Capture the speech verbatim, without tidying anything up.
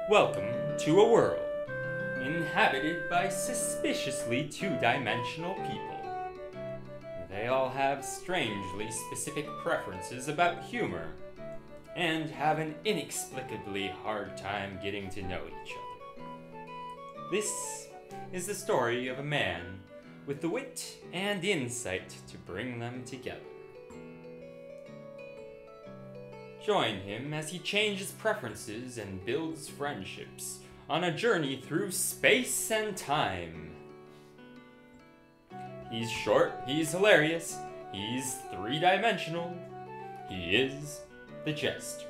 Welcome to a world inhabited by suspiciously two-dimensional people. They all have strangely specific preferences about humor and have an inexplicably hard time getting to know each other. This is the story of a man with the wit and insight to bring them together. Join him as he changes preferences and builds friendships on a journey through space and time. He's short, he's hilarious, he's three-dimensional. He is the Jester.